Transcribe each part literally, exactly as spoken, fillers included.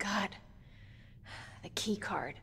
God. The key card.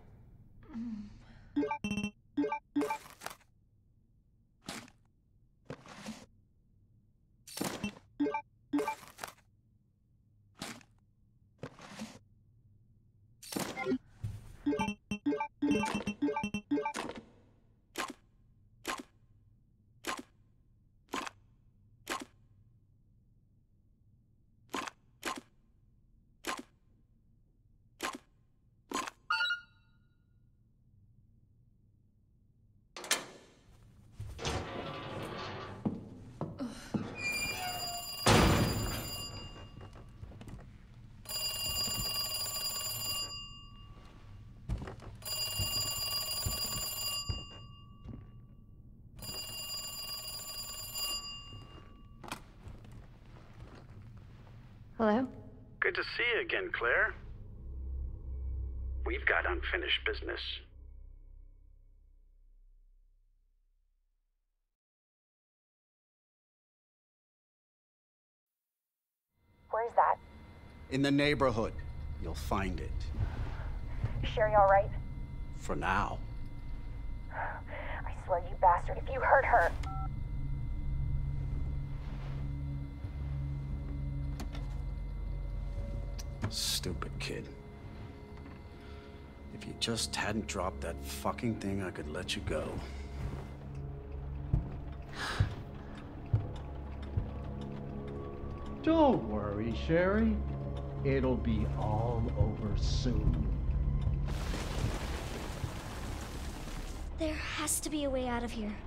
Hello? Good to see you again, Claire. We've got unfinished business. Where's that? In the neighborhood. You'll find it. Sherry all right? For now. I swear, you bastard, if you hurt her... Stupid kid. If you just hadn't dropped that fucking thing, I could let you go. Don't worry, Sherry. It'll be all over soon. There has to be a way out of here.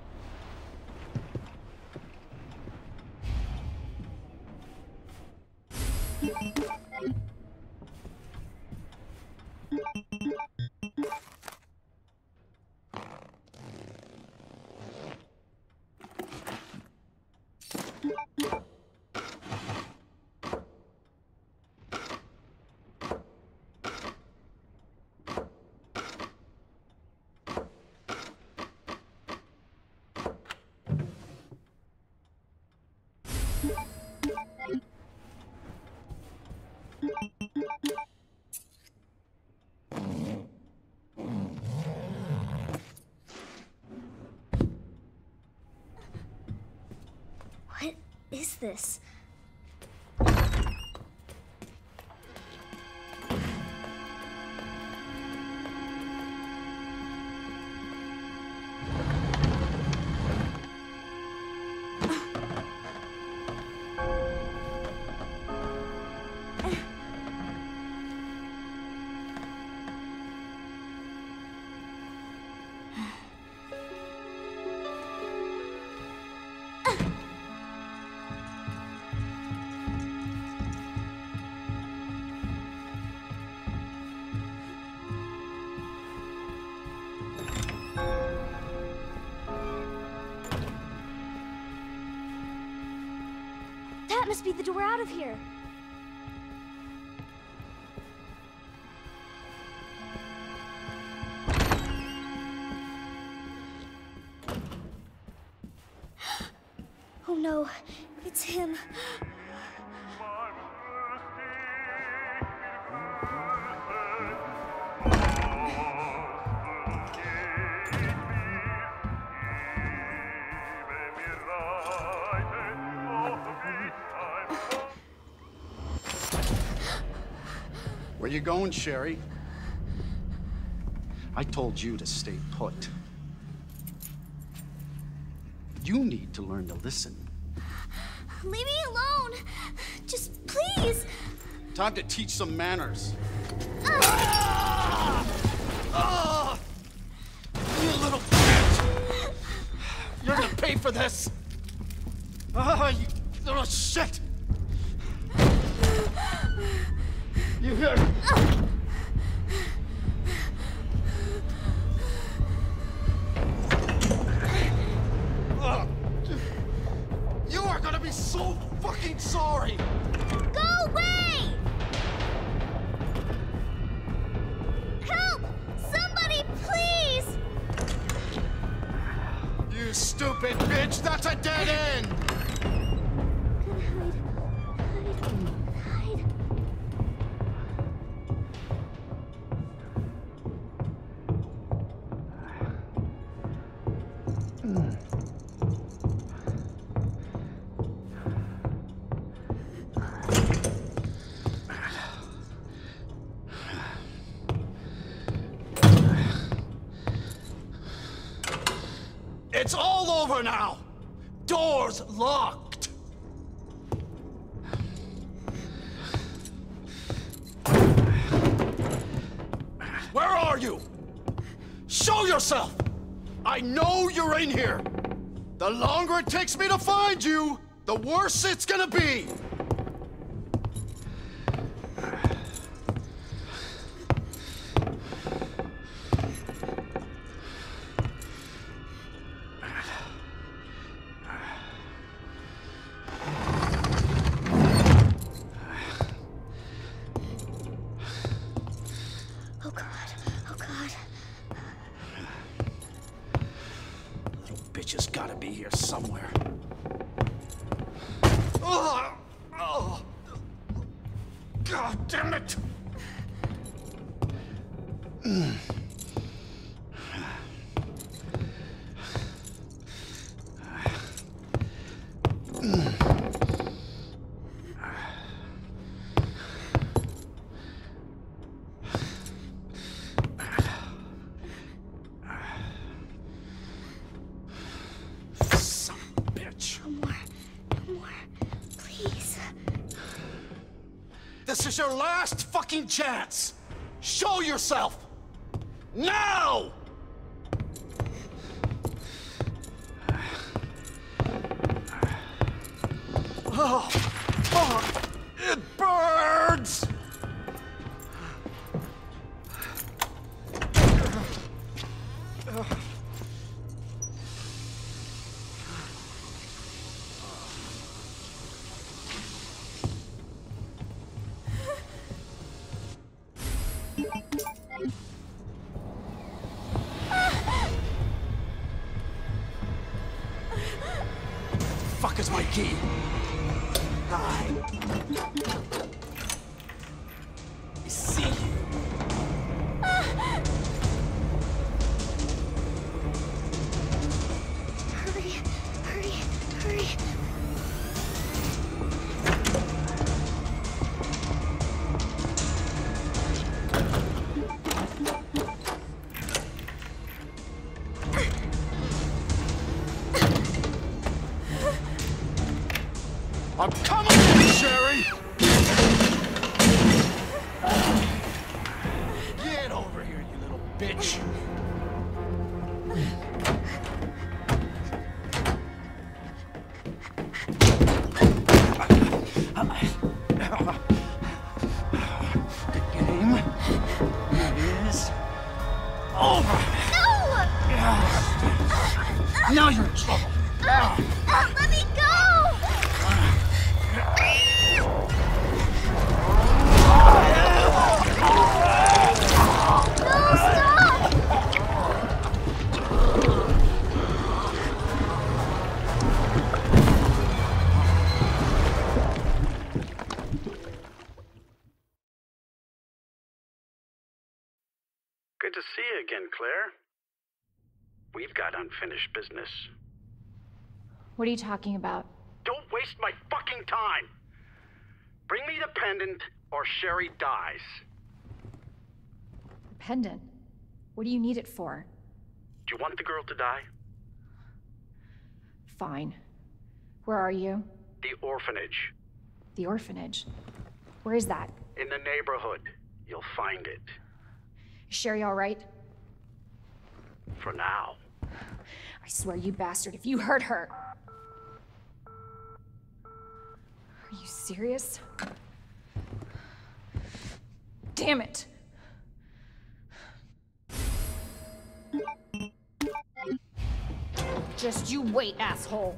What is this? That must be the door out of here. Oh no, it's him. Where you going, Sherry? I told you to stay put. You need to learn to listen. Leave me alone! Just please! Time to teach some manners. Uh. Ah! Ah! You little bitch! You're gonna pay for this! Ah, you little shit! You hear? Uh. You are gonna be so fucking sorry! Go away! Help! Somebody, please! You stupid bitch! That's a dead end! Hide. Hide. Hide. It's all over now! Doors locked! Where are you? Show yourself! I know you're in here! The longer it takes me to find you, the worse it's gonna be! Oh God, oh God. Little bitch has gotta be here somewhere. Oh, oh. God damn it! Mm. Son of a bitch. No more, no more. Please. This is your last fucking chance! Show yourself! Now! Oh, fuck! It burns! Fuck is my key? Hi. I see you. Hurry, hurry, hurry. I'm coming, Sherry! Get over here, you little bitch! The game is over! No! Now you're in trouble! Uh, let me go! No, stop! Good to see you again, Claire. We've got unfinished business. What are you talking about? Don't waste my fucking time! Bring me the pendant, or Sherry dies. The pendant? What do you need it for? Do you want the girl to die? Fine. Where are you? The orphanage. The orphanage. Where is that? In the neighborhood. You'll find it. Is Sherry all right? For now. I swear, you bastard, if you hurt her... Are you serious? Damn it! Just you wait, asshole!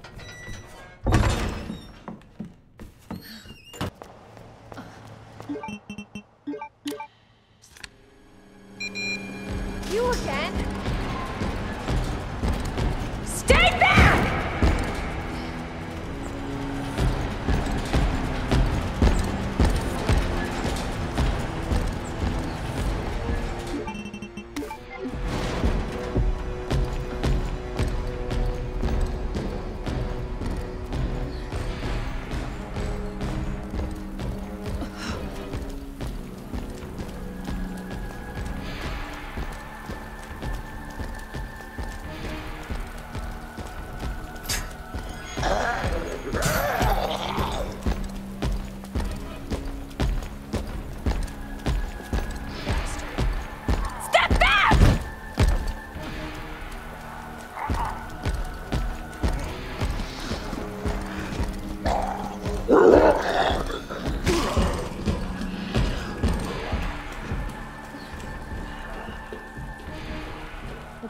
You again? Stay back!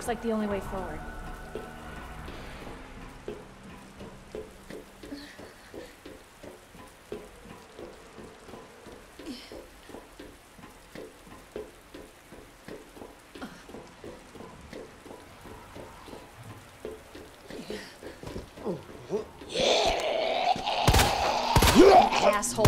Looks like the only way forward. Asshole.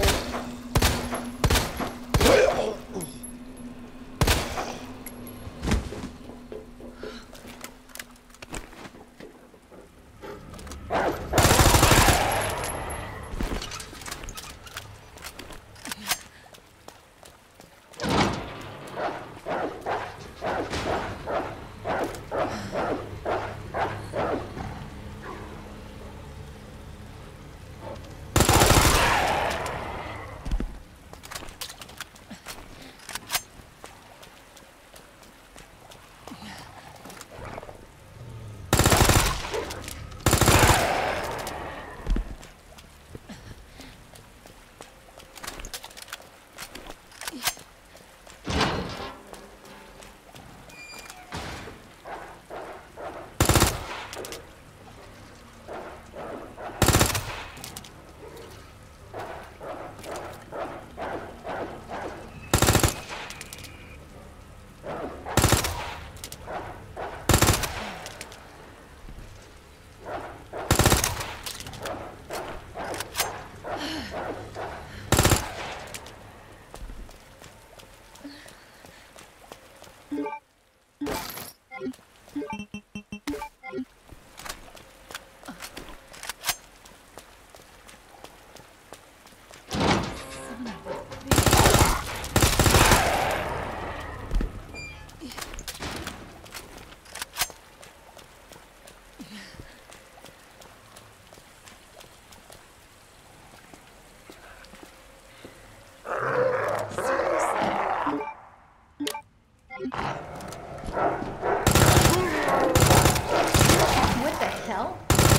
What the hell?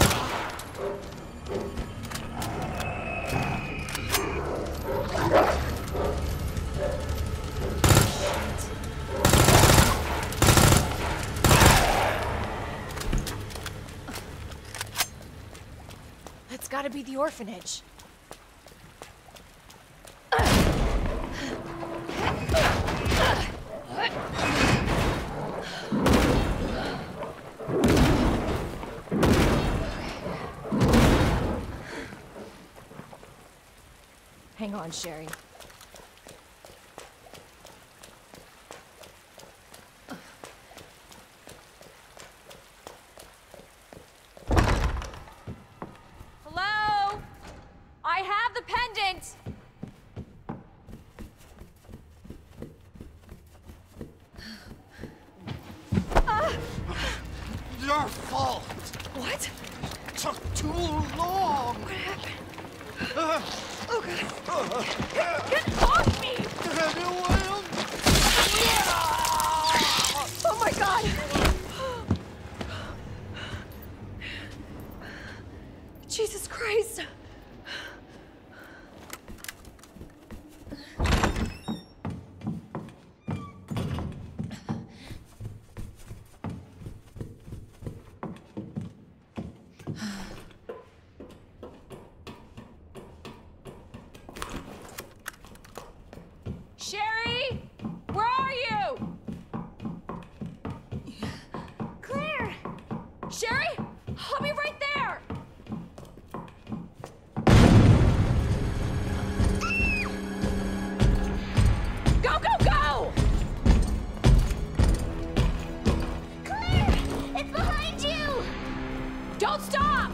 It's gotta be the orphanage. Hang on, Sherry. Hello? I have the pendant! Your fault! What? It took too long! What happened? Uh, Oh god! Get off me! Oh my god! Jesus Christ! Sherry! Where are you? Claire! Sherry? I'll be right there! Go, go, go! Claire! It's behind you! Don't stop!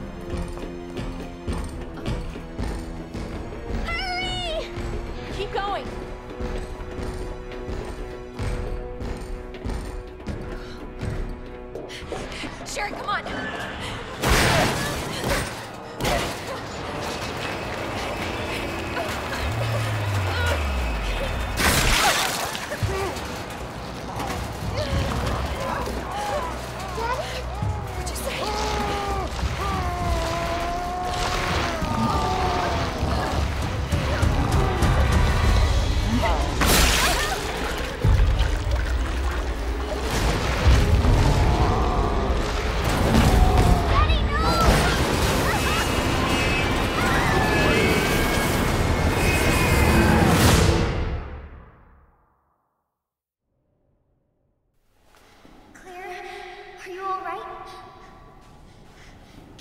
Hurry! Keep going. Sherry, come on! What'd you say?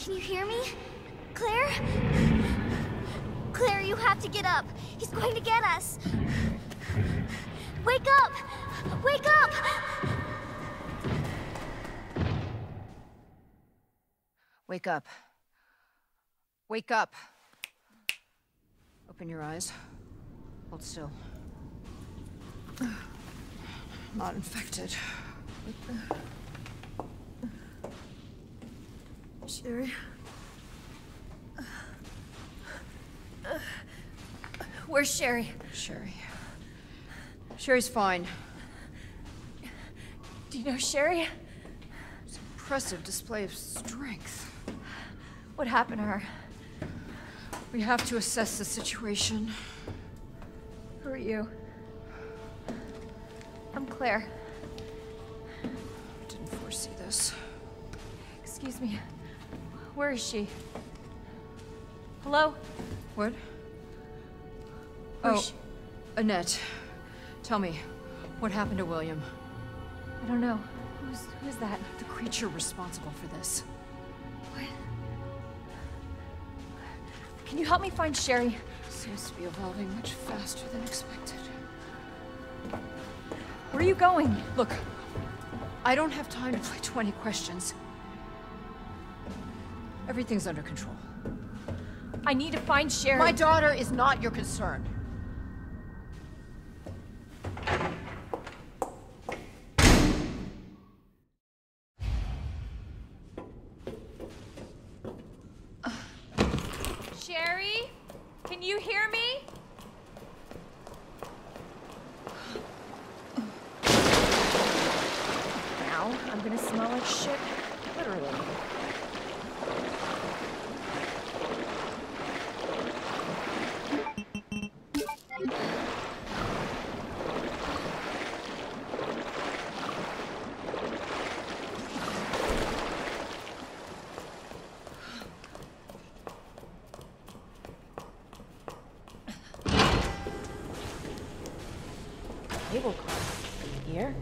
Can you hear me? Claire? Claire, you have to get up. He's going to get us. Wake up! Wake up! Wake up. Wake up. Open your eyes. Hold still. Not infected. Sherry? Where's Sherry? Sherry. Sherry's fine. Do you know Sherry? It's an impressive display of strength. What happened to her? We have to assess the situation. Who are you? I'm Claire. Didn't foresee this. Excuse me. Where is she? Hello? What? Where's Oh, she? Annette. Tell me, what happened to William? I don't know. Who's who's that? The creature responsible for this. What? Can you help me find Sherry? Seems to be evolving much faster than expected. Where are you going? Look, I don't have time to play twenty questions. Everything's under control. I need to find Sherry. My daughter is not your concern. Sherry? Can you hear me? Now I'm gonna smell like shit. Literally. Cable car. Here?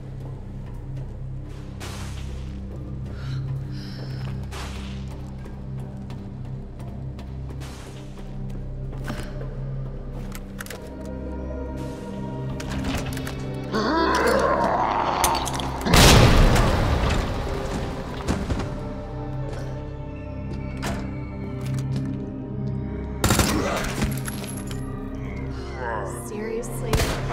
Seriously?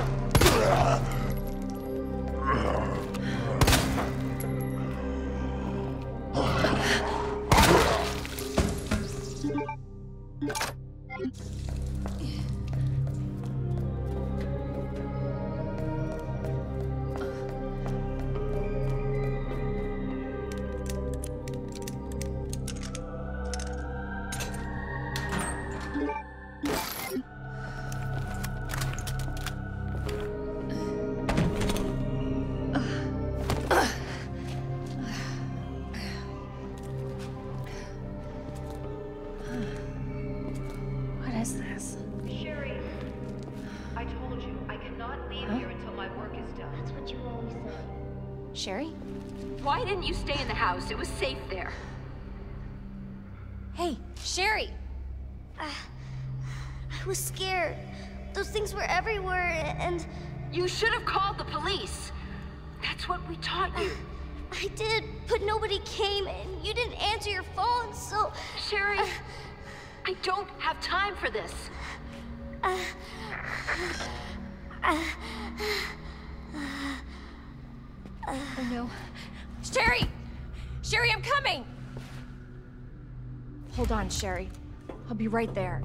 What is this? Sherry, I told you, I cannot leave Huh? here until my work is done. That's what you always say. Sherry? Why didn't you stay in the house? It was safe there. Hey, Sherry! I was scared. Those things were everywhere, and You should have called the police. That's what we taught you. I did, but nobody came, and you didn't answer your phone, so... Sherry, I don't have time for this. Uh, uh, Oh no. Sherry! Sherry, I'm coming! Hold on, Sherry. I'll be right there.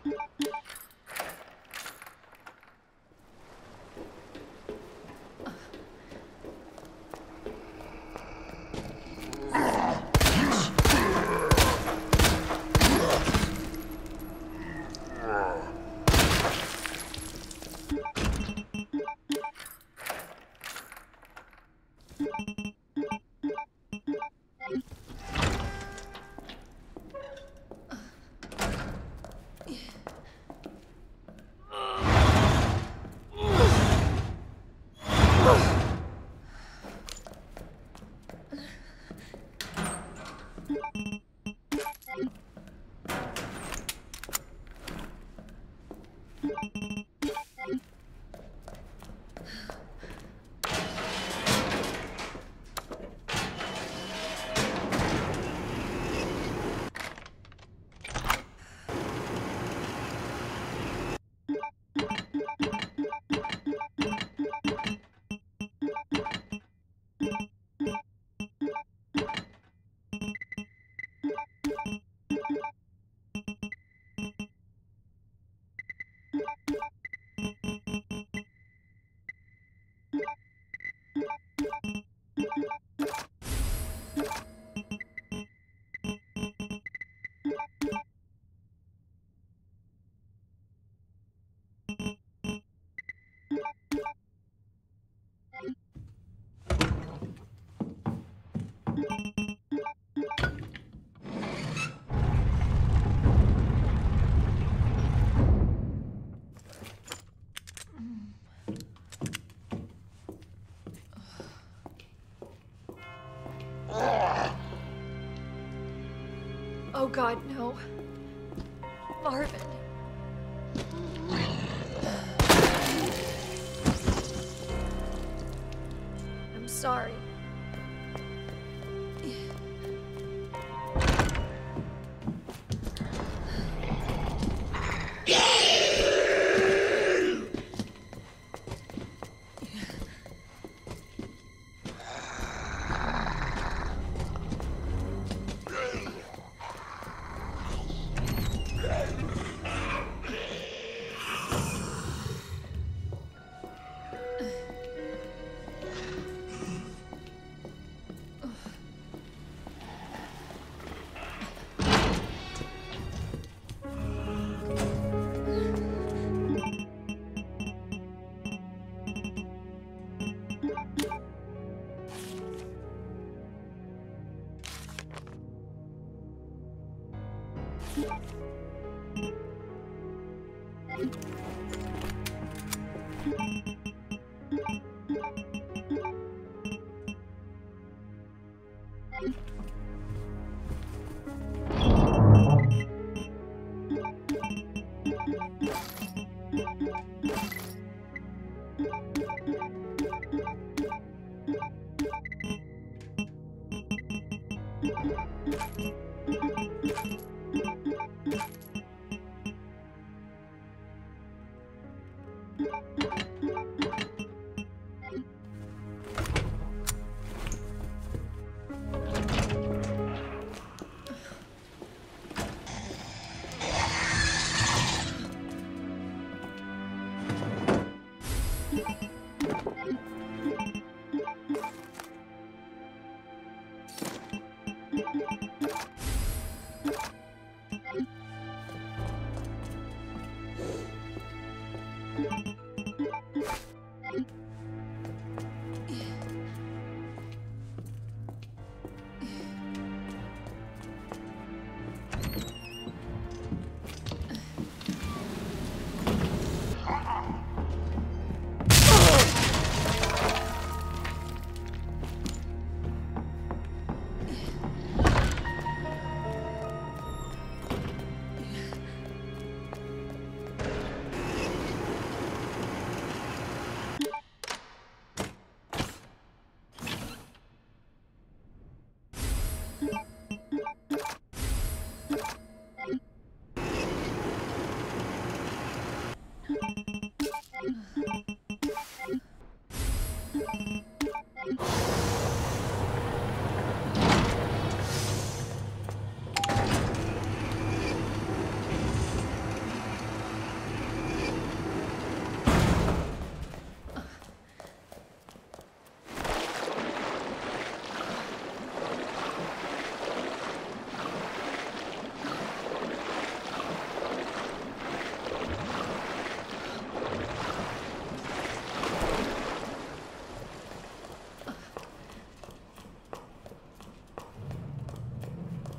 Oh God, no. Marvin. I'm sorry.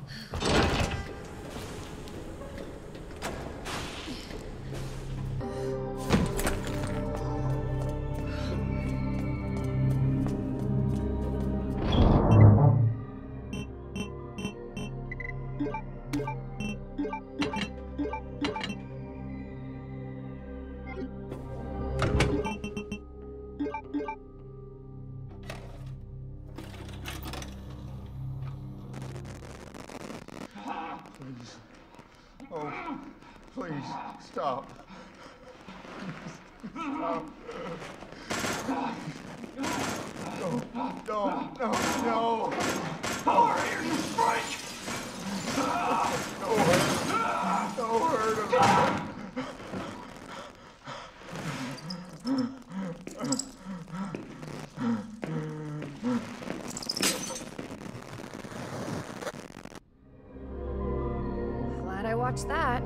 Please. Oh, please, stop. Stop. No, no, no, no. How are you, you freak? No hurt. No hurt of me. Glad I watched that.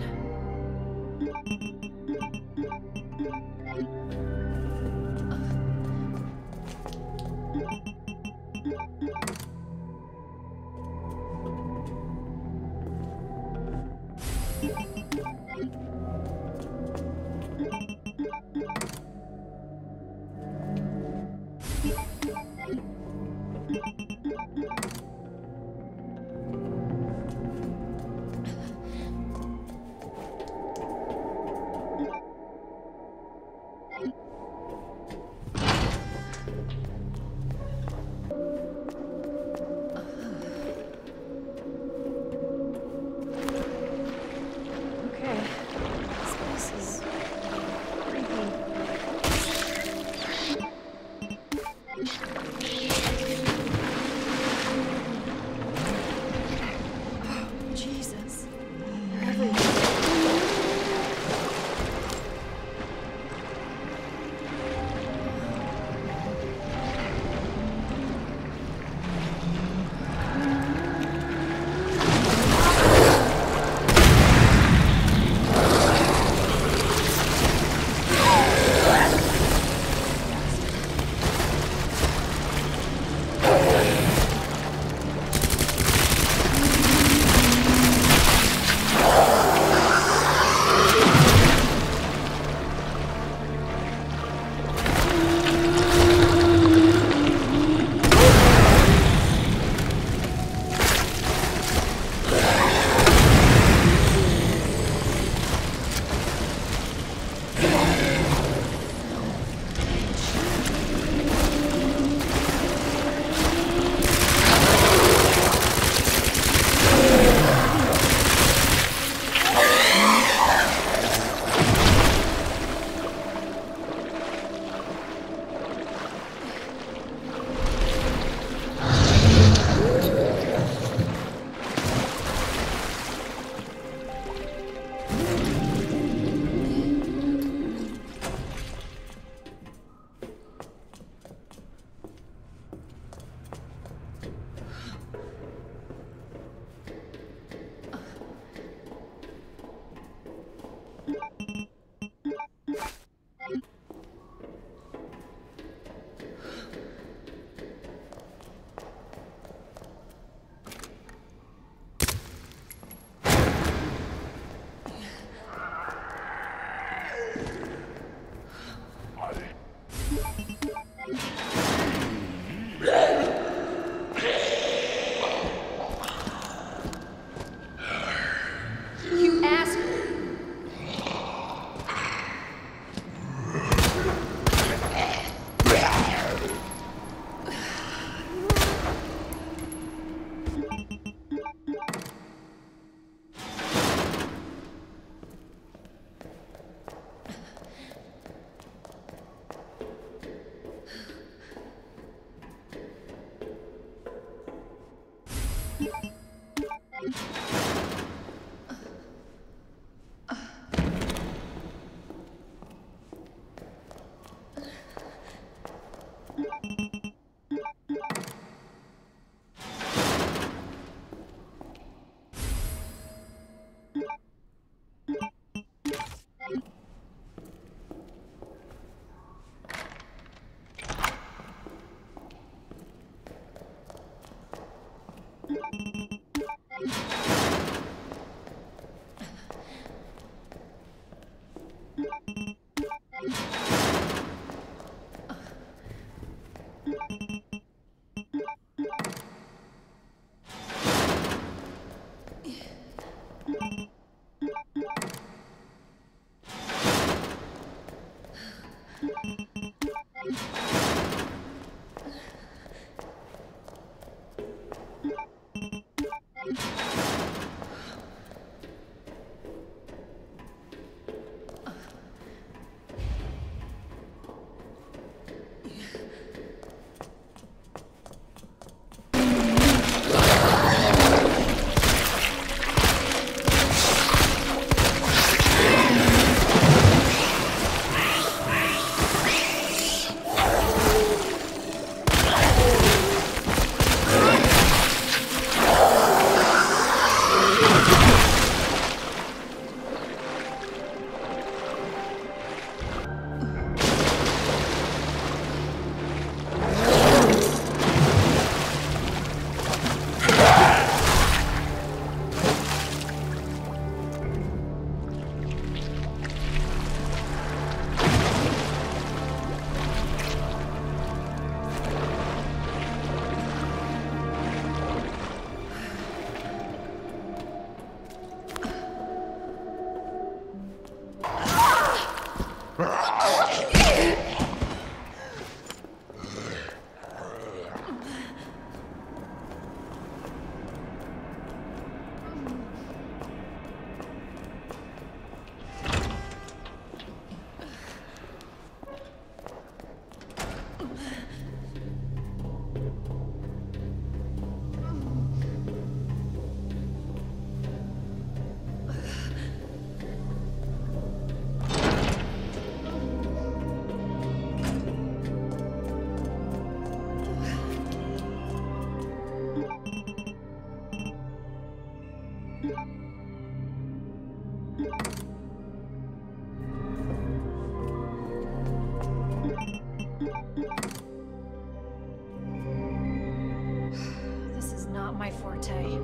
This is not my forte.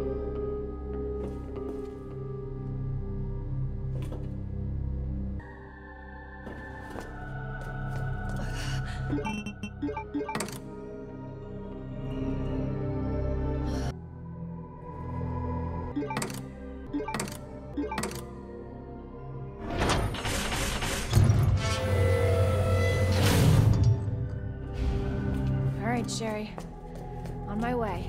All right, Sherry. On my way.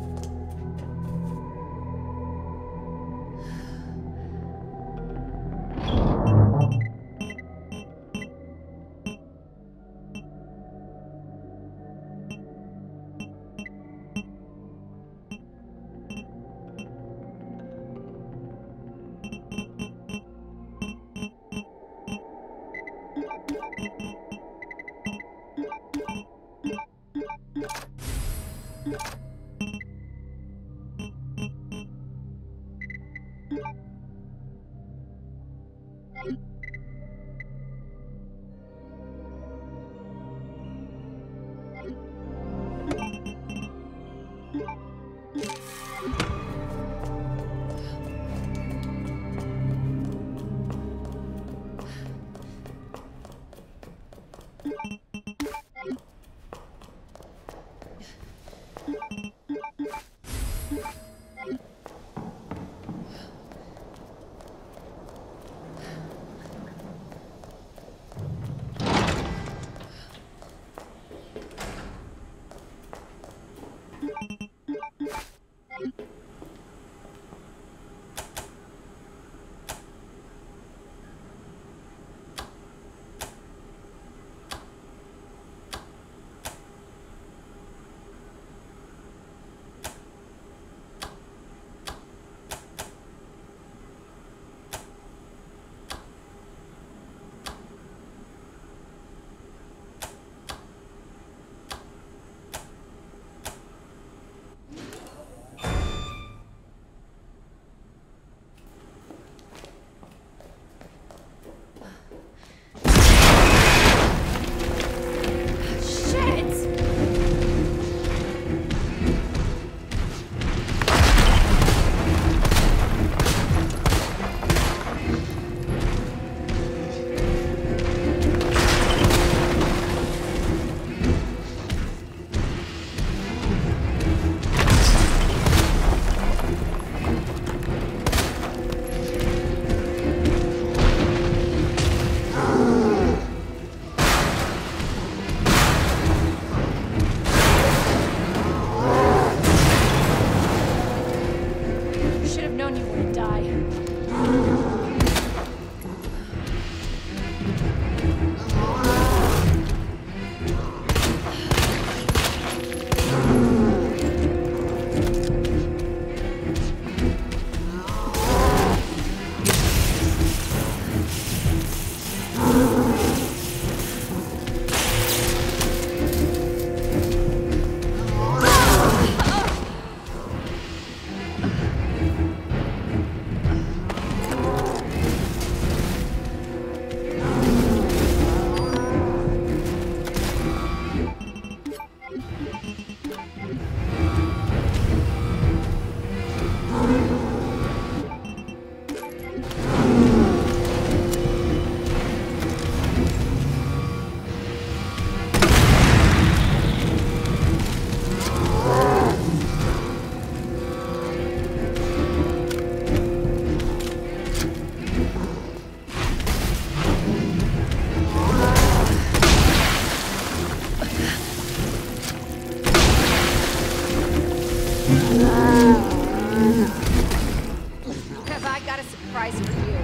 Because I got a surprise for you.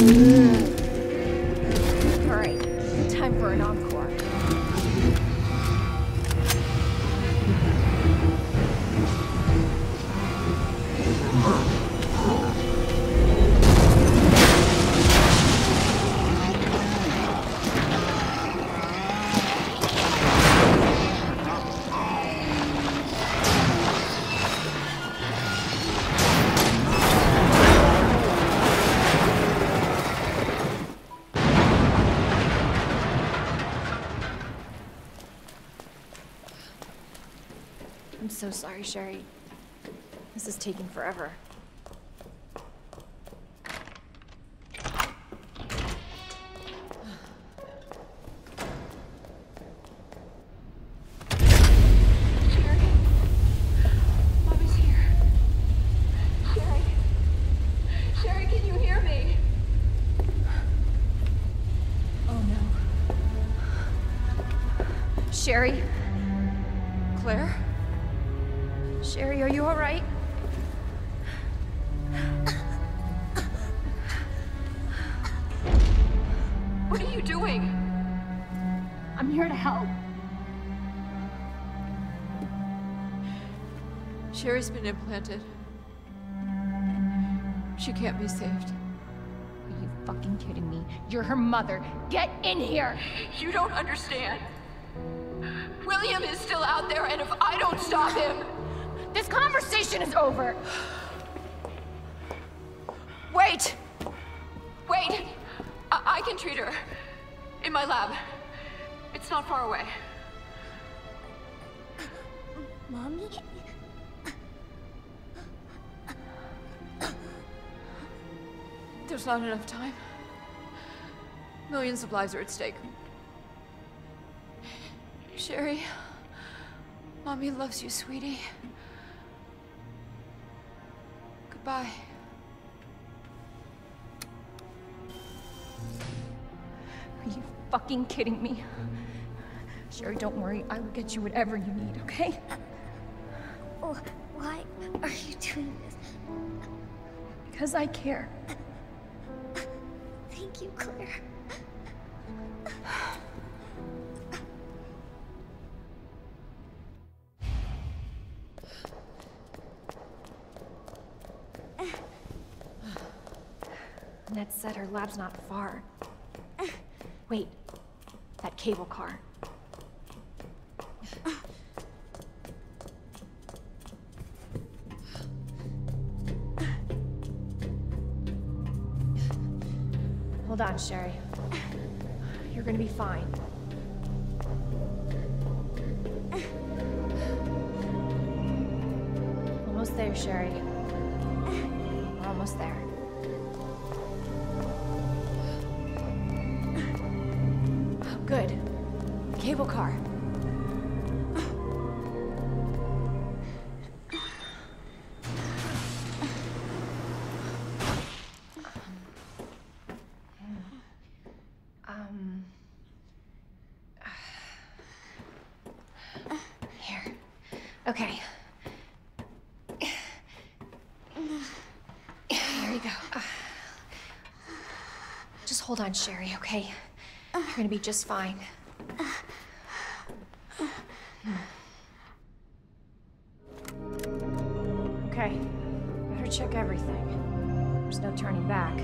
All right, time for an encore. I'm so sorry, Sherry. This is taking forever. Sherry? Mommy's here. Sherry? Sherry, can you hear me? Oh no. Sherry? Claire? Sherry, are you all right? What are you doing? I'm here to help. Sherry's been implanted. She can't be saved. Are you fucking kidding me? You're her mother. Get in here! You don't understand. William is still out there, and if I don't stop him... This conversation is over! Wait! Wait! I, I can treat her. In my lab. It's not far away. Mommy? There's not enough time. Millions of lives are at stake. Sherry, Mommy loves you, sweetie. Goodbye. Are you fucking kidding me? Sherry, don't worry. I will get you whatever you need, okay? Oh, why are you doing this? Because I care. Thank you, Claire. Ned said her lab's not far. Wait, that cable car. Hold on, Sherry. You're gonna be fine. Almost there, Sherry. We're almost there. Good. Cable car. Um. Here. Okay. Here you go. Just hold on, Sherry, okay? You're gonna be just fine. Okay, better check everything. There's no turning back.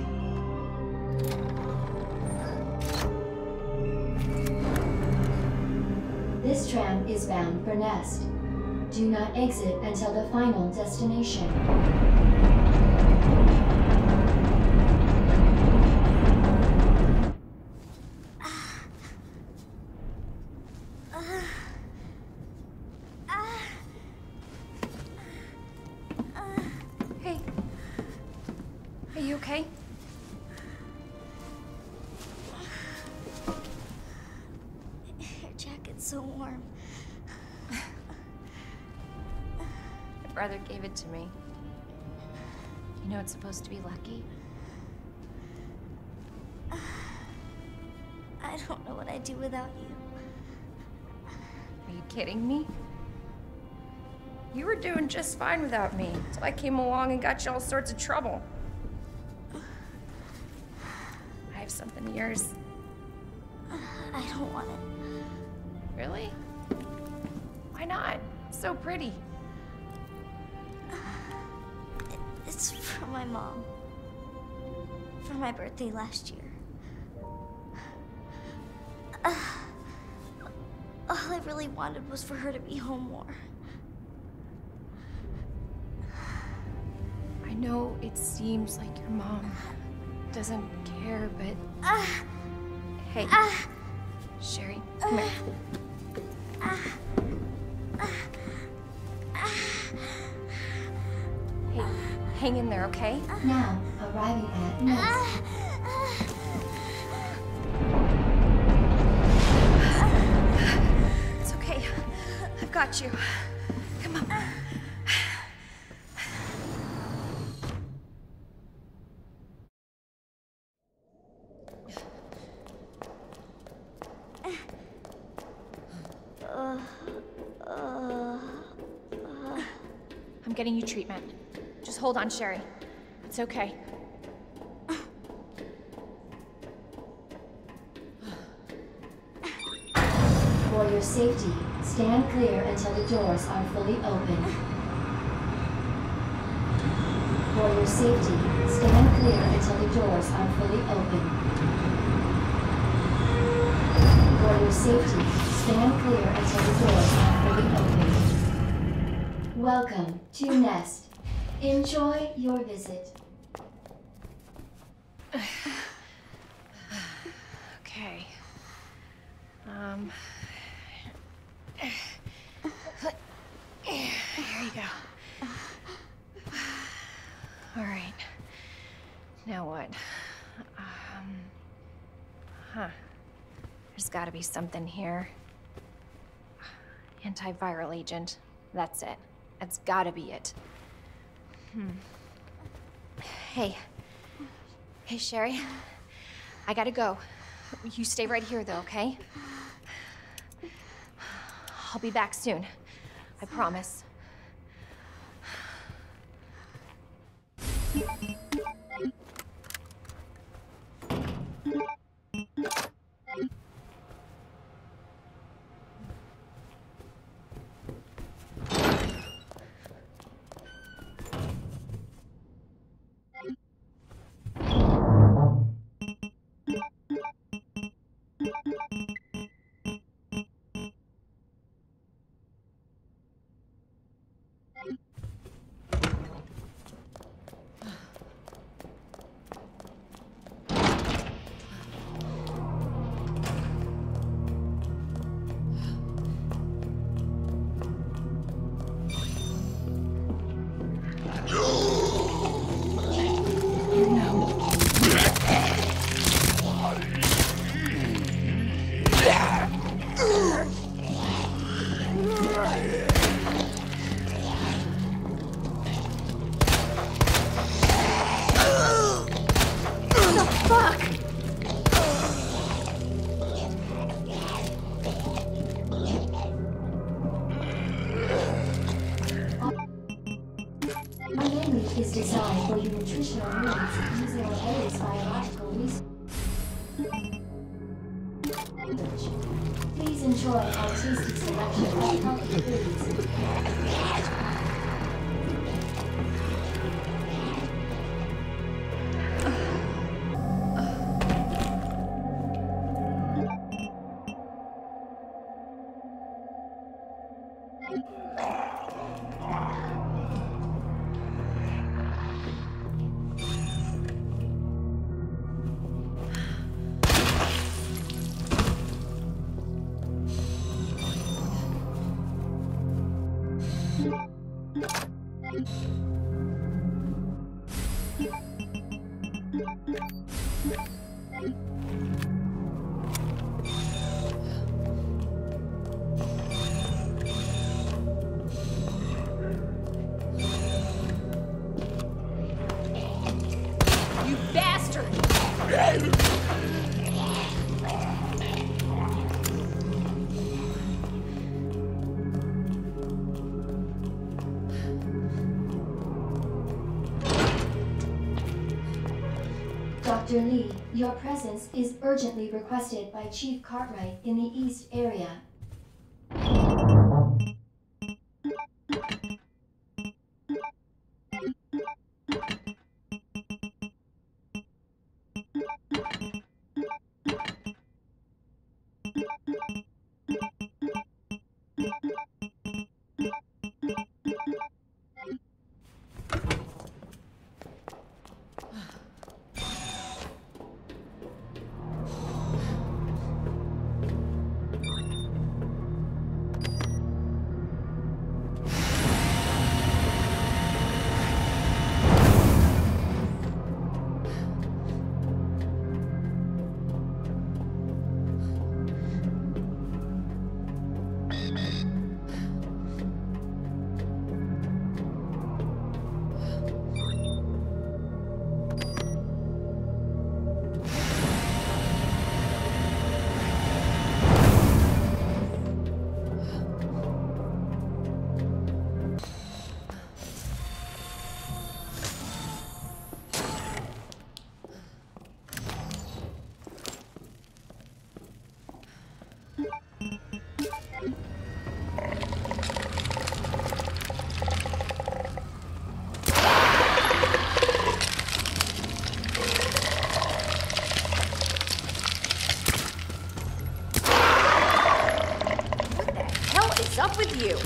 This tram is bound for Nest. Do not exit until the final destination. Hey. Are you okay? Your jacket's so warm. My brother gave it to me. You know it's supposed to be lucky. I don't know what I'd do without you. Are you kidding me? You were doing just fine without me, so I came along and got you all sorts of trouble. something of yours. I don't want it. Really? Why not? It's so pretty. It's for my mom. For my birthday last year. Uh, all I really wanted was for her to be home more. I know it seems like your mom doesn't care, but... Uh, hey, uh, Sherry, come uh, here. Uh, uh, uh, Hey, hang in there, okay? Now, arriving at Nest. It's okay. I've got you. Come on. I'm getting you treatment. Just hold on, Sherry. It's okay. For your safety, stand clear until the doors are fully open. For your safety, stand clear until the doors are fully open. For your safety, stand clear until the doors are fully open. Welcome to Nest. Enjoy your visit. Okay. Um... Here you go. All right. Now what? Um... Huh. There's gotta be something here. Antiviral agent. That's it. That's gotta be it. Hmm. Hey. Hey, Sherry. I gotta go. You stay right here, though, okay? I'll be back soon. I promise. Is designed for your nutritional needs using various biological research. Please enjoy our tasty selection of healthy foods. You bastard! Doctor Lee, your presence is urgently requested by Chief Cartwright in the East area. What's up with you?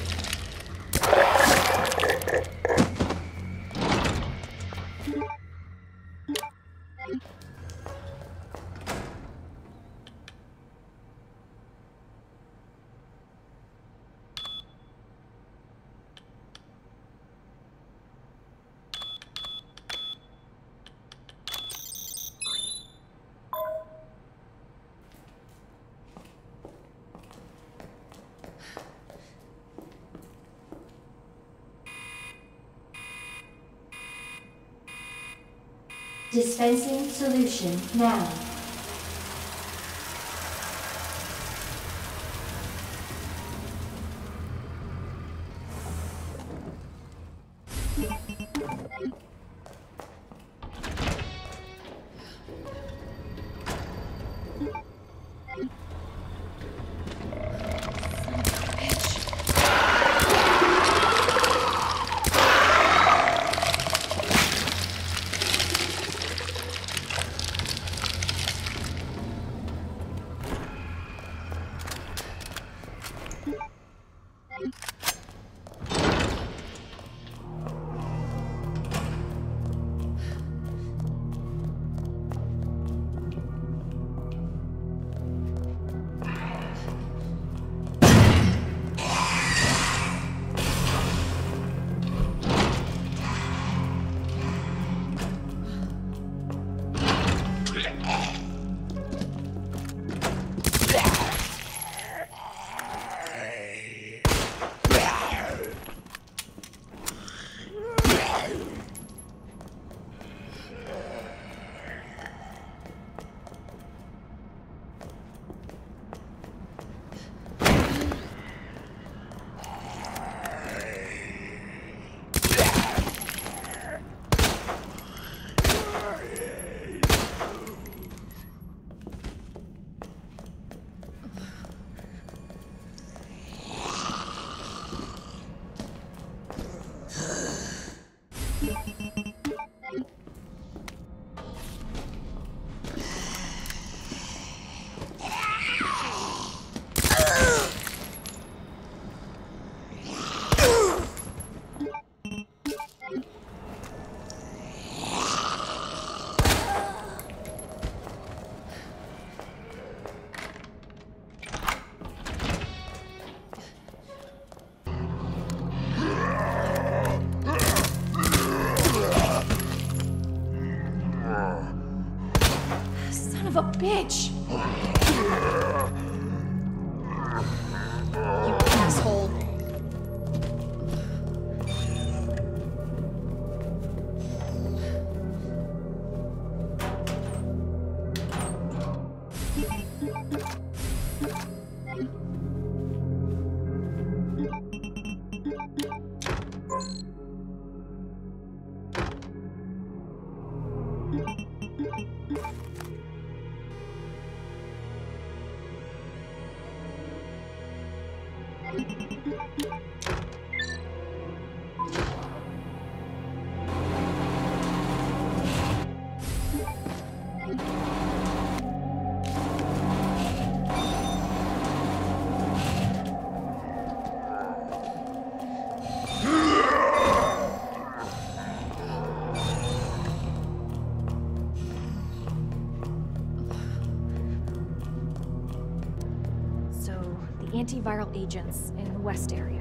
Dispensing solution now. Of a bitch! You asshole. You Antiviral agents in the west area.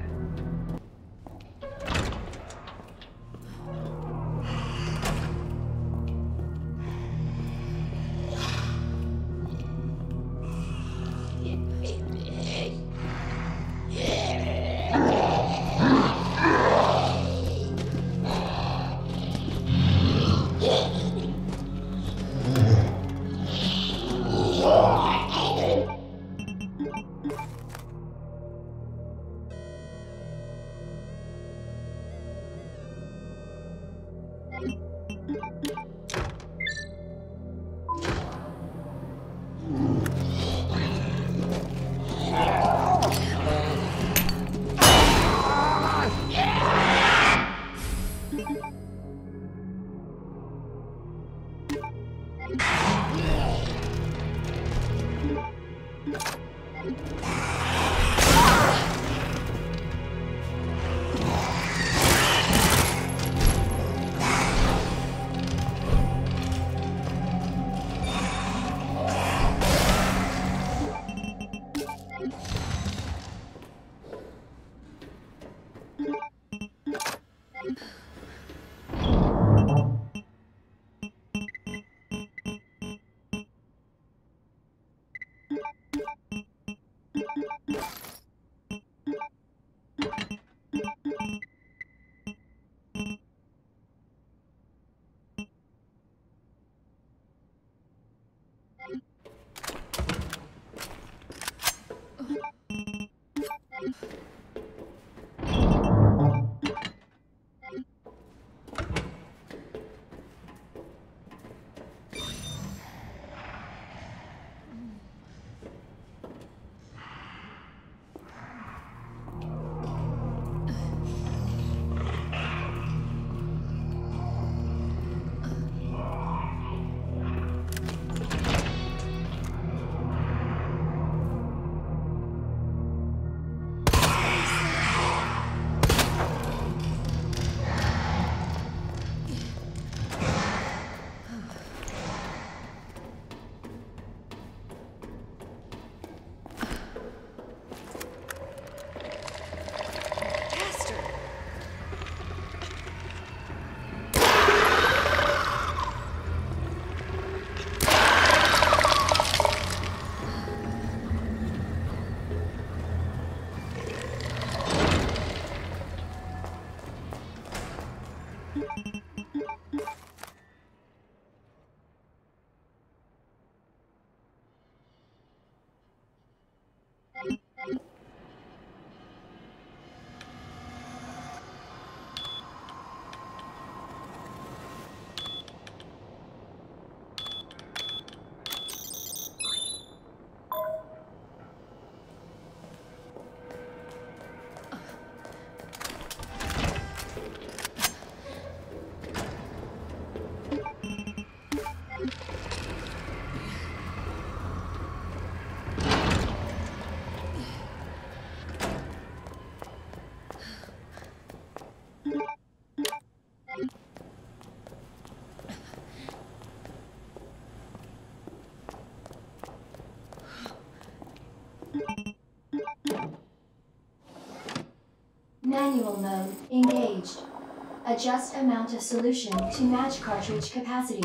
Manual mode engaged. Adjust amount of solution to match cartridge capacity.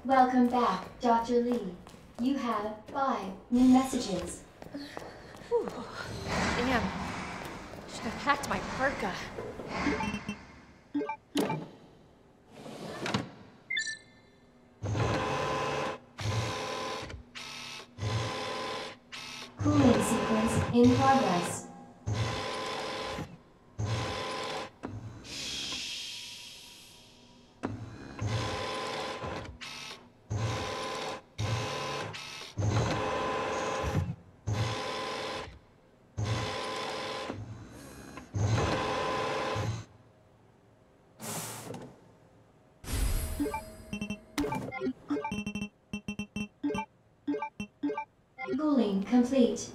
Welcome back, Doctor Lee. You have five new messages. Whew. Damn. Should have packed my parka. Cooling sequence in progress. Cooling complete.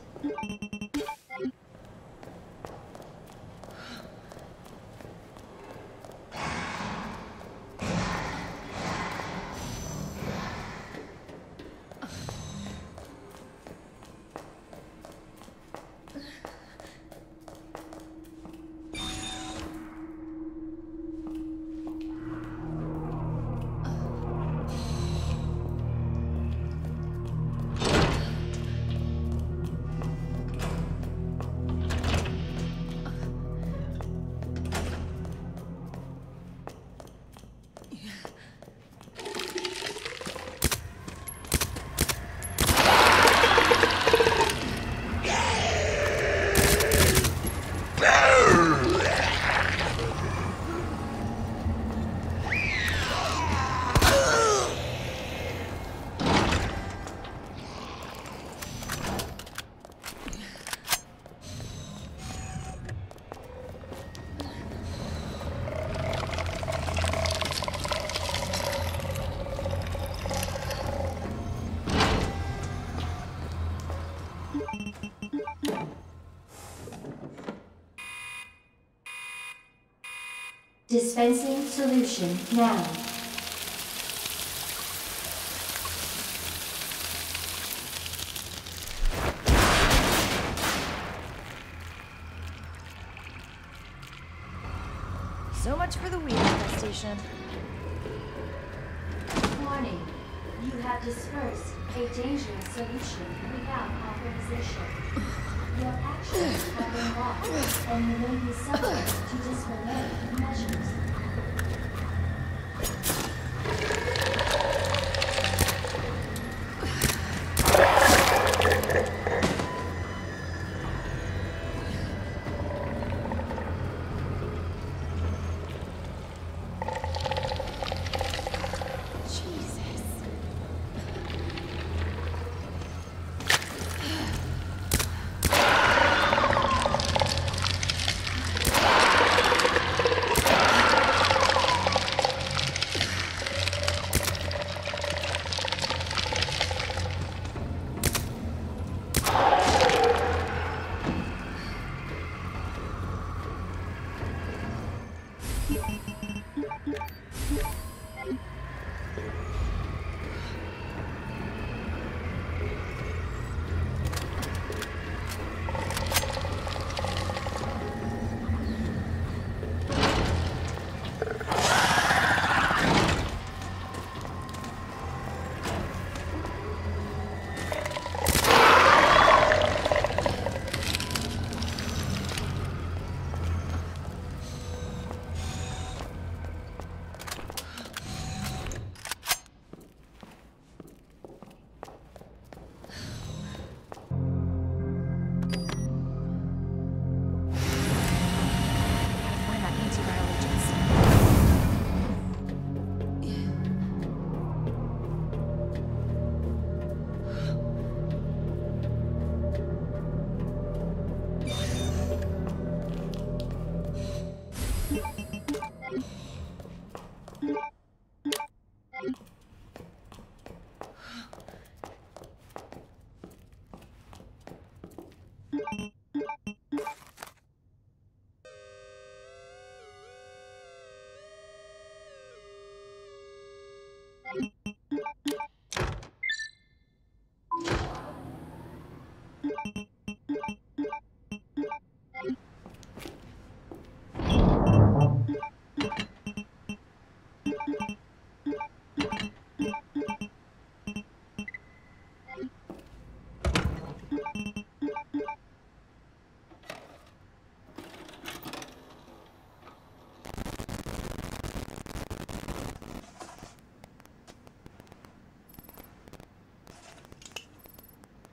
Dispensing solution now. So much for the weed infestation. Warning. You have dispersed a dangerous solution without authorization. Your actions have been locked, and you may be subject to disciplinary measures.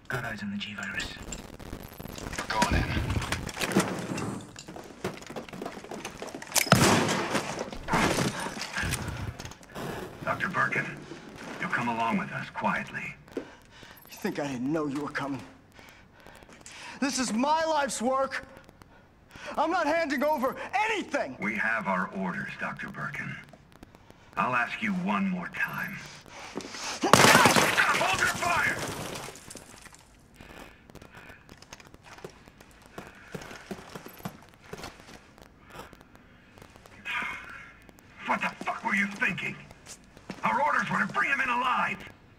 Got eyes on the G-Virus. We're going in. Doctor Birkin, you'll come along with us quietly. You think I didn't know you were coming? This is my life's work. I'm not handing over anything. We have our orders, Doctor Birkin. I'll ask you one more time. Hold your fire! What the fuck were you thinking? Our orders were to bring him in alive!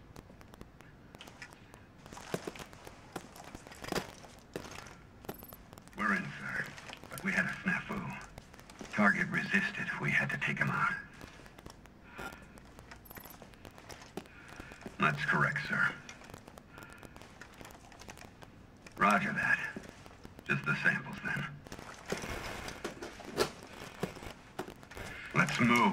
We're in, sir. But we had a snafu. Target resisted. We had to take him out. That's correct, sir. Roger that. Just the samples, then. Let's move.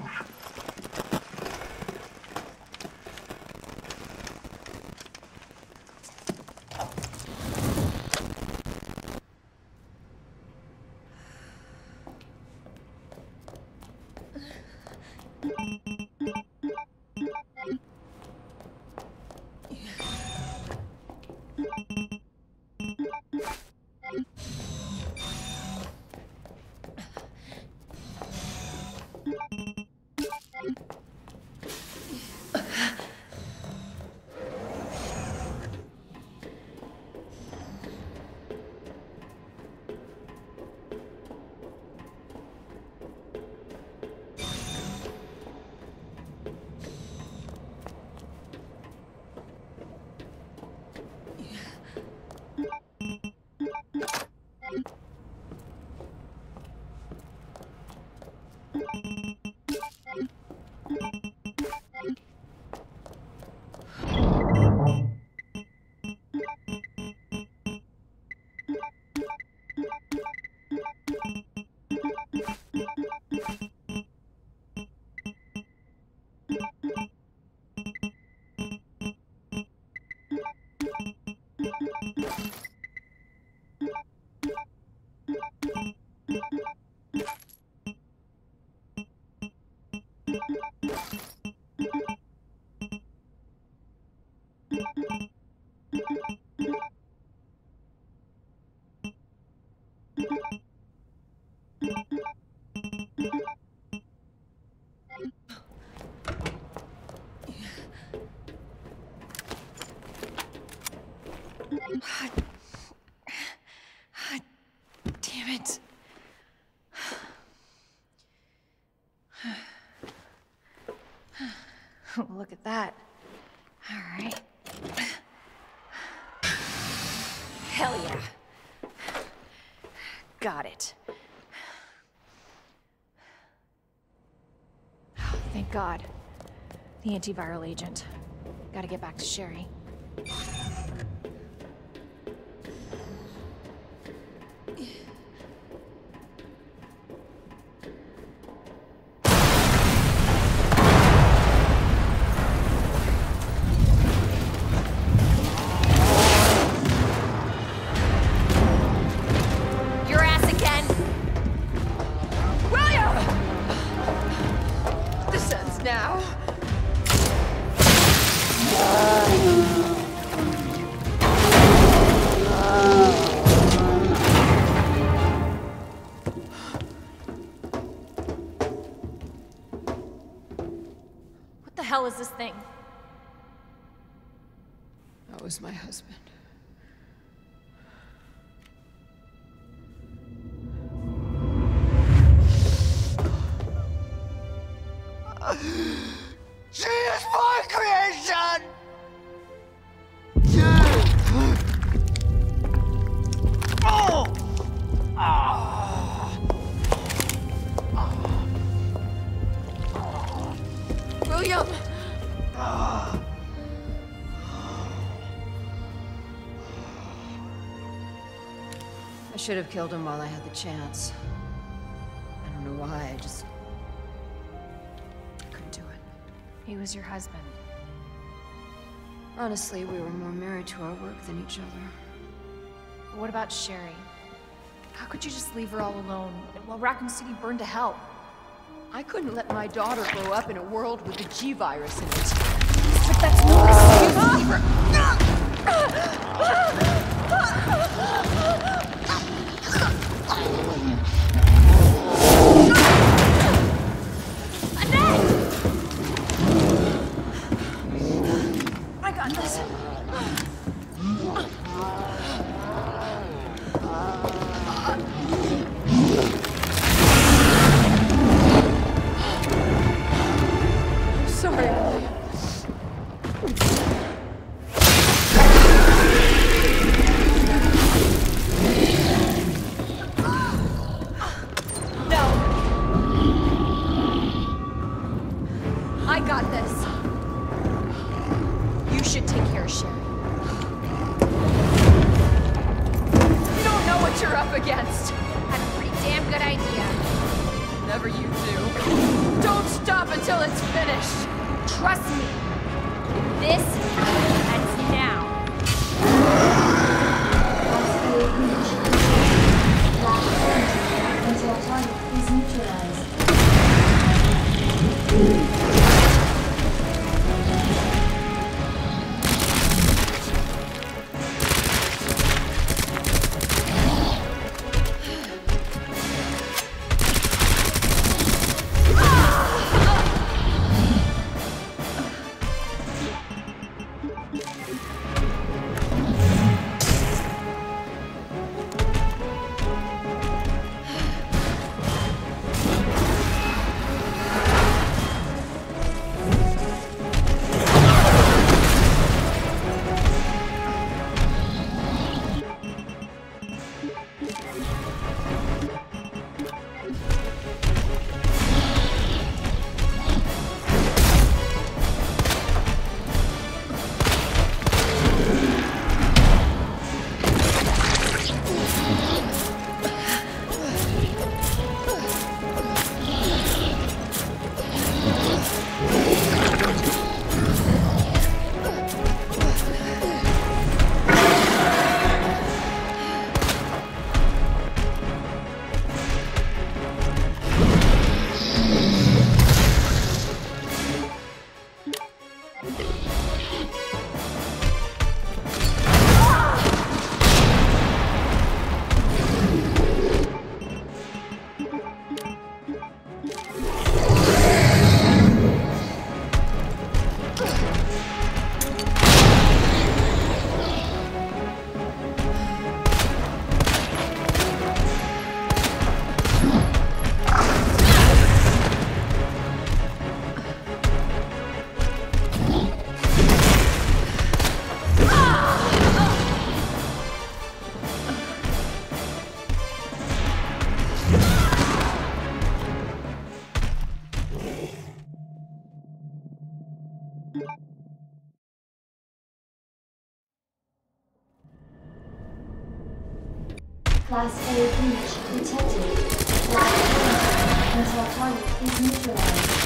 Damn it. Look at that. All right. Hell yeah. Got it. Oh, thank God. The antiviral agent. Gotta get back to Sherry. What the hell is this thing? That was my husband. She is my creation! Oh! William! I should have killed him while I had the chance. I don't know why, I just couldn't do it. He was your husband. Honestly, we were more married to our work than each other. What about Sherry? How could you just leave her all alone while Raccoon City burned to hell? I couldn't let my daughter grow up in a world with the G virus in it. But that's no excuse for... I got this. Sorry, Emily. No. I got this. You should take care of Sherry. You don't know what you're up against. I have a pretty damn good idea. Whatever you do, don't stop until it's finished. Trust me. This ends now. Until target is neutralized. Class A breach detected. Class A until target is neutralized.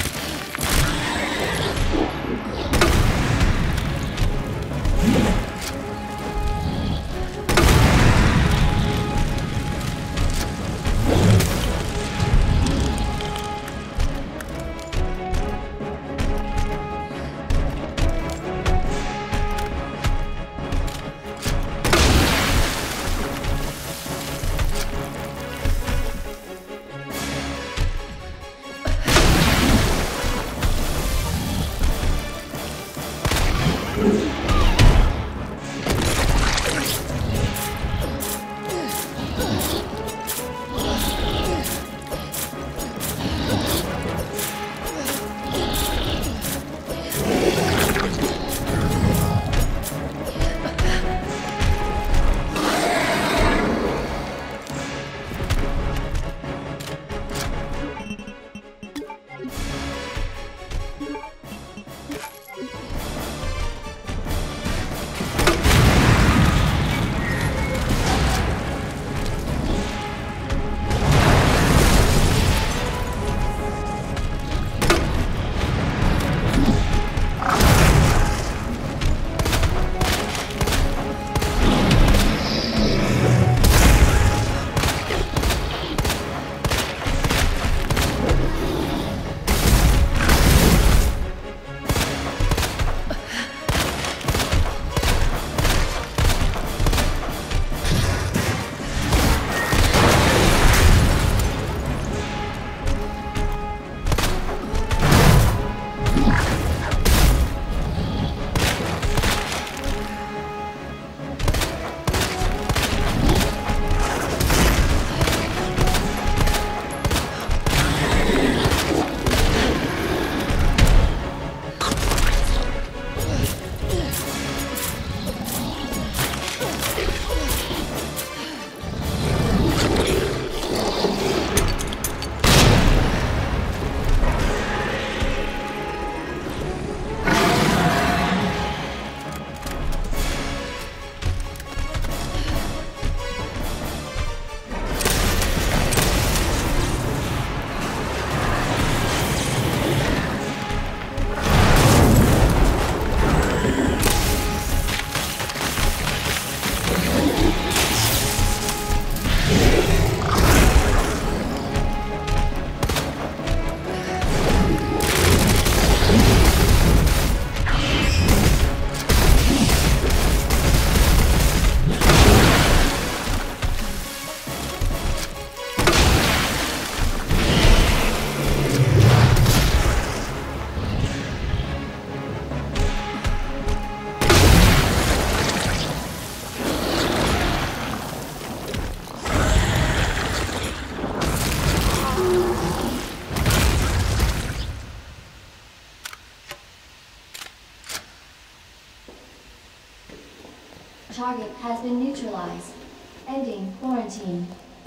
Target has been neutralized. Ending quarantine.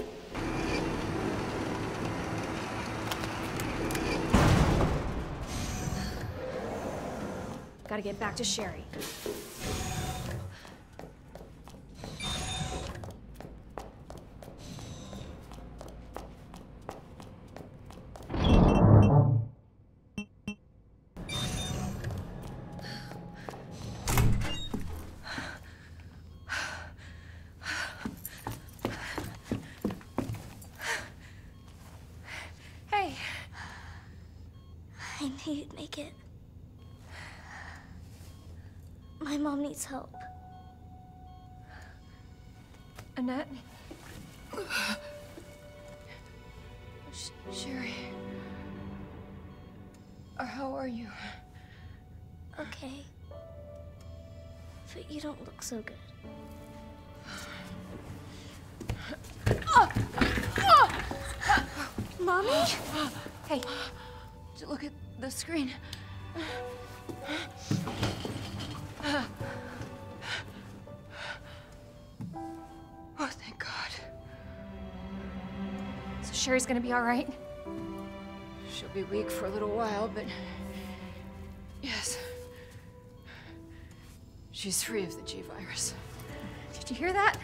Gotta get back to Sherry. Hey. I knew you'd make it. My mom needs help. Annette? Sh Sherry. Or how are you? Okay. But you don't look so good. Mommy? Hey, just look at the screen. Oh, thank God. So Sherry's gonna be all right? She'll be weak for a little while, but yes. She's free of the G virus. Did you hear that?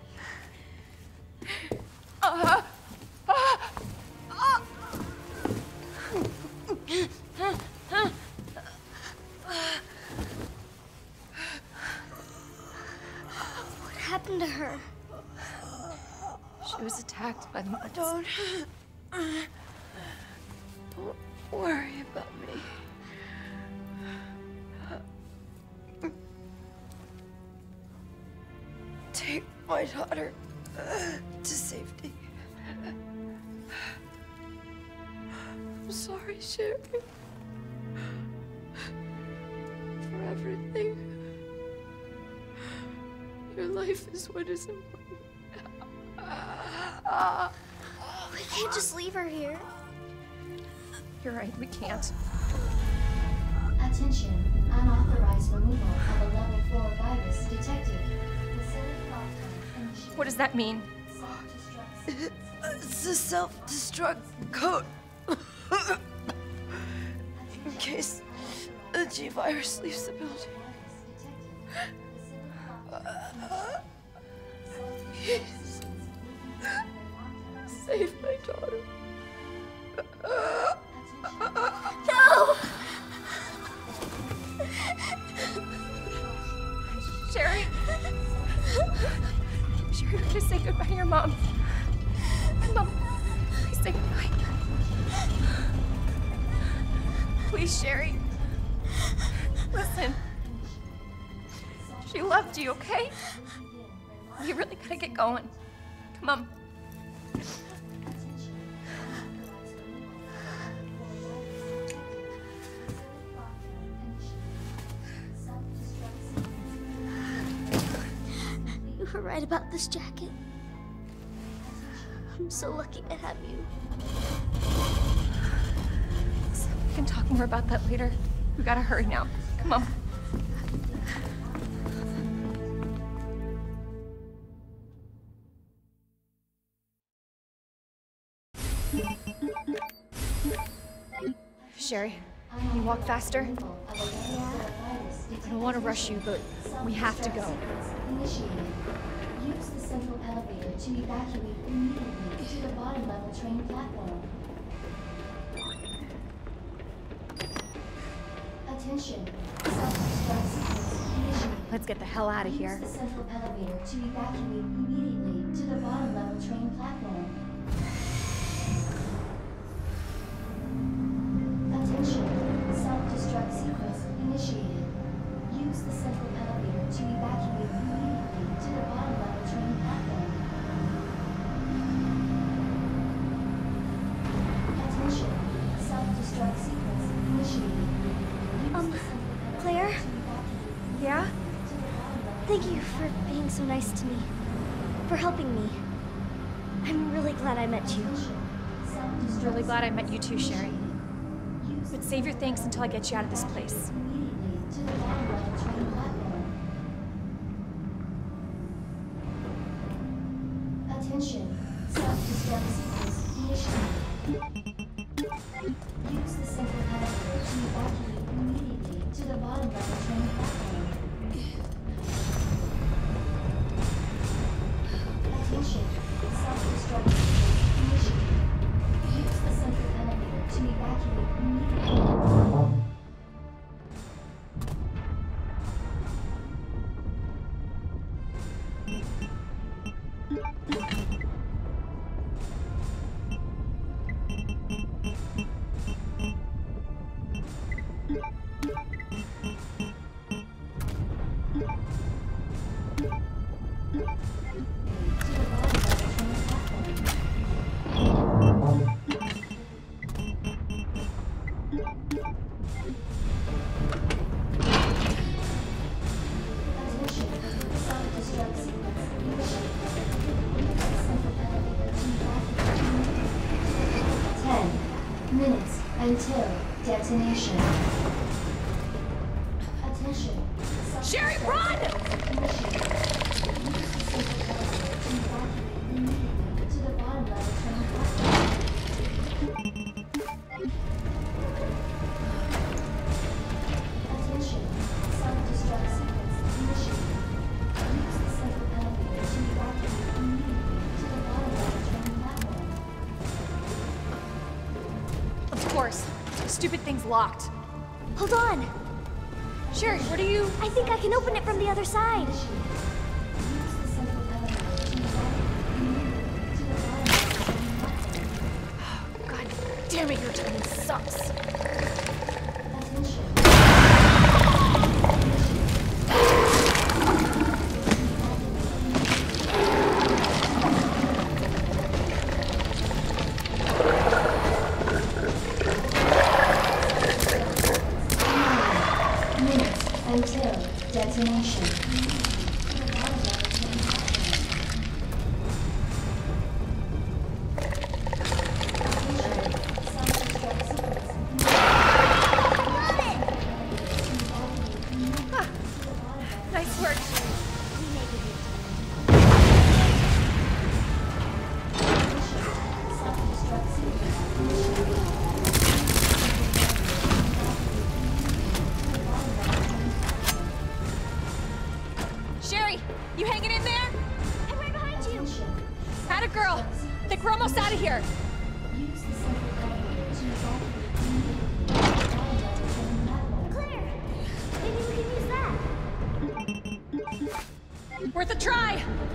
Uh, uh, uh. What happened to her? She was attacked by the monsters. Don't, don't worry about me. Take my daughter to safety. I'm sorry, Sherry. For everything. Your life is what is important. We can't just leave her here. You're right, we can't. Attention. Unauthorized removal of a level four virus detected. Facility lockdown initiated. What does that mean? Self-destruct It's a self-destruct code. In case the G virus leaves the building. Please. Save my daughter. No! Sherry? Sherry, we're gonna say goodbye to your mom. Mom, please say goodbye. Please, Sherry. Listen. She loved you, okay? You really gotta get going. Come on. You were right about this jacket. I'm so lucky to have you. We can talk more about that later. We gotta hurry now. Come on. Sherry, can you walk faster? I don't want to rush you, but we have to go. Initiated. Use the central elevator to evacuate immediately to the bottom level train platform. Attention. Self-destruct sequence initiated. Let's get the hell out of here. Use the central elevator to evacuate immediately to the bottom level train platform. Attention. Self-destruct sequence initiated. Use the central elevator to evacuate immediately to the bottom level train platform. Attention. Self-destruct sequence initiated. Use Um, the central elevator Claire? to evacuate Yeah? to the bottom level. Thank you for being so nice to me. For helping me. I'm really glad I met you. I'm really glad I met you too, Sherry. But save your thanks until I get you out of this place. Immediately to the bottom level train platform. Use the central elevator to evacuate immediately to the bottom level train platform. Attention, self-destruct sequence initiated. Use the central elevator to evacuate immediately. Minutes until detonation. Attention. Sherry, run! To the bottom level train platform. Attention. Self-destruct sequence initiated. Use the central elevator to evacuate immediately to the bottom level train platform. Of course. The stupid thing's locked. Hold on. Sherry, what are you... I think I can open it from the other side. Use the central elevator to evacuate immediately to the bottom level train platform. God damn it, your timing sucks. Attention. Minutes until detonation. Nice work. Sherry, you hanging in there? I'm right behind you. Atta girl. Think we're almost out of here. Use the central elevator to evacuate immediately to the bottom level train platform. Claire, maybe we can use that. Worth a try.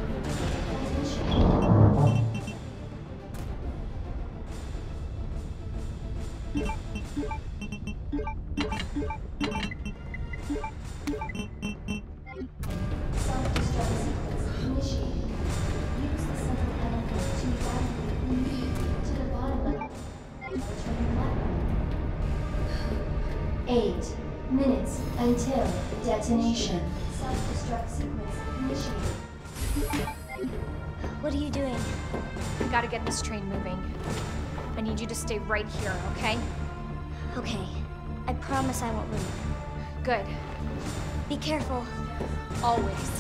Self-destruct sequence initiated. Use the central elevator to evacuate immediately to the bottom level train platform. Eight minutes until detonation. Self-destruct sequence initiated. What are you doing? We gotta get this train moving. I need you to stay right here, okay? Okay. I promise I won't move. Good. Be careful. Always.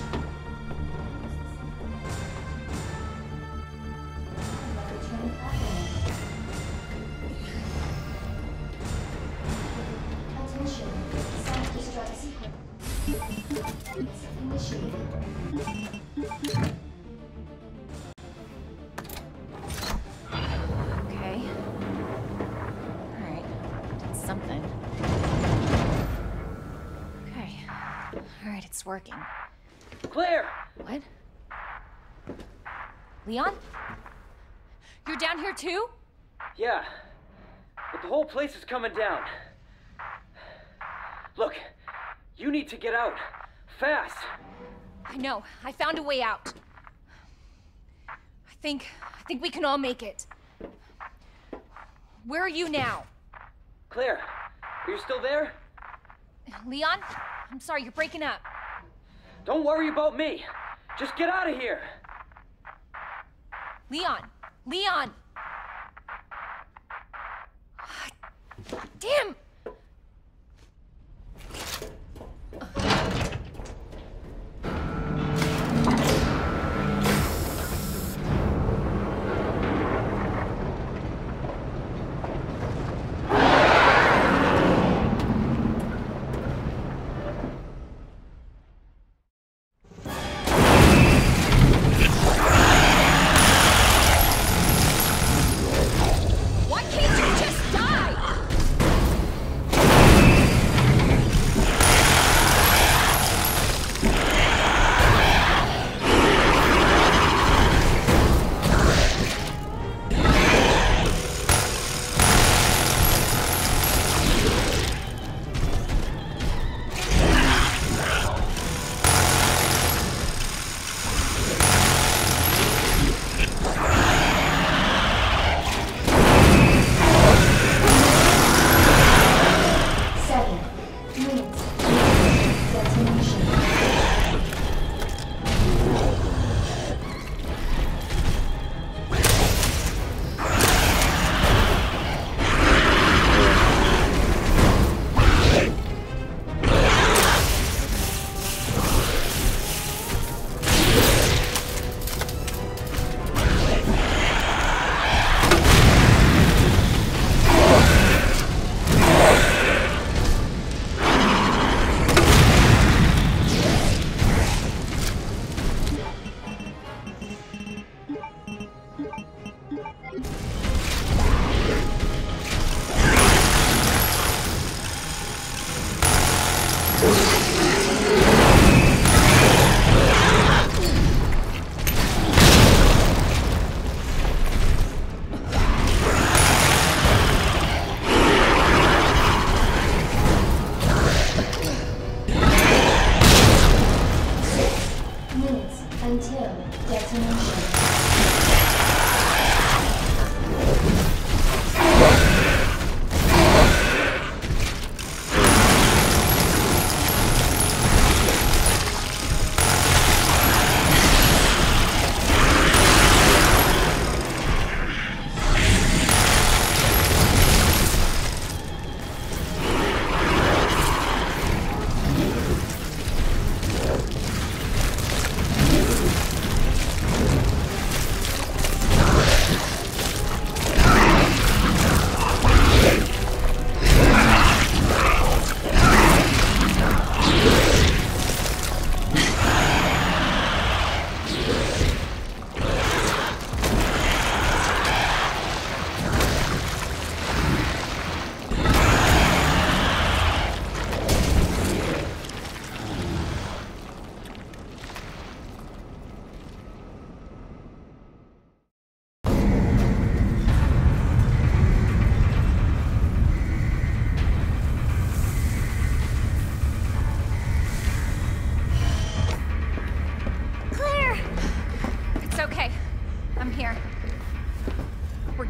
Level train platform. Attention. Self-destruct sequence initiated. Okay. Alright. Did something. Okay. Alright, it's working. Claire! What? Leon? You're down here too? Yeah, but the whole place is coming down. Look, you need to get out. Fast! I know. I found a way out. I think... I think we can all make it. Where are you now? Claire, are you still there? Leon? I'm sorry, you're breaking up. Don't worry about me. Just get out of here. Leon! Leon! Damn!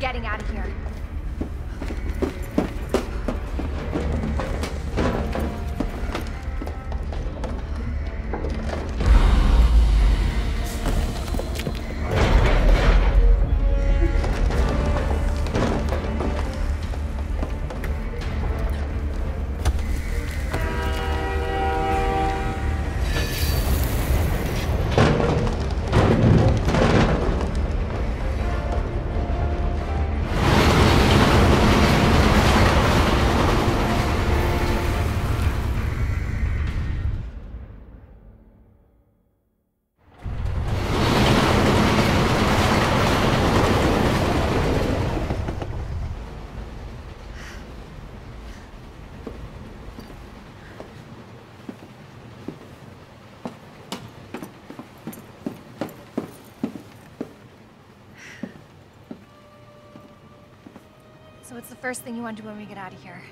getting out of here. So what's the first thing you want to do when we get out of here?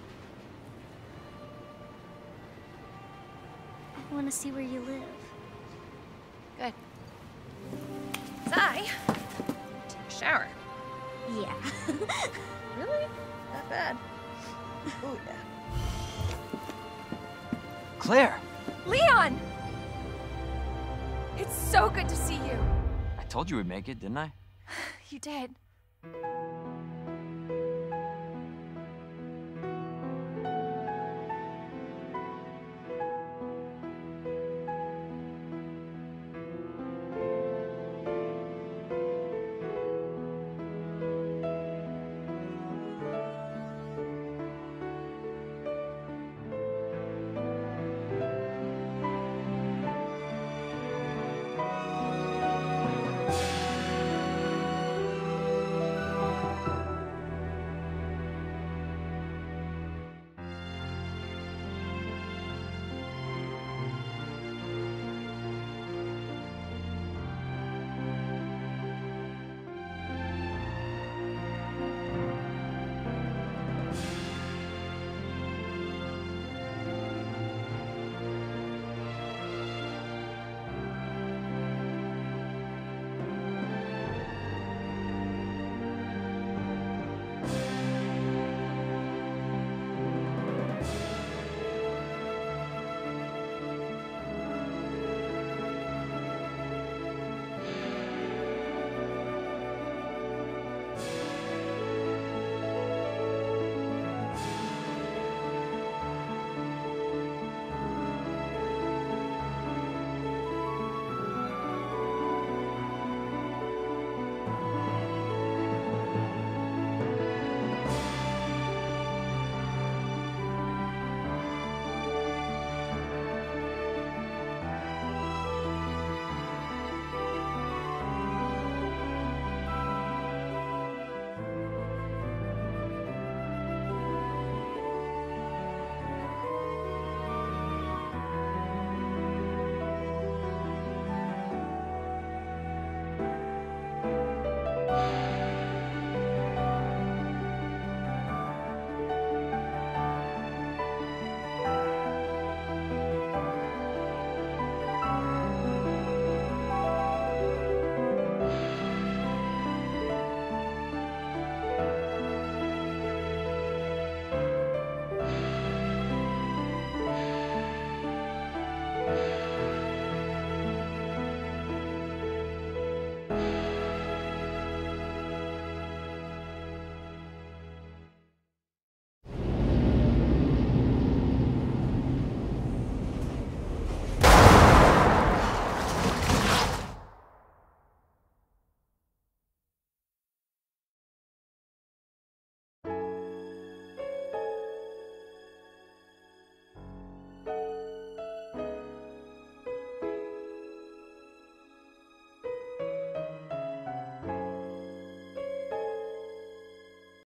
I want to see where you live. Good. 'Cause I take a shower. Yeah. Really? That bad? Oh yeah. Claire! Leon! It's so good to see you. I told you we'd make it, didn't I? You did.